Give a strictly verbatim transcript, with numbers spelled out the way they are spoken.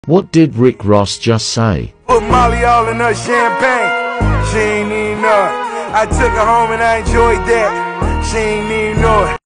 What did Rick Ross just say? Put Molly all in her champagne. She ain't even know it. I took her home and I enjoyed that. She ain't even know it.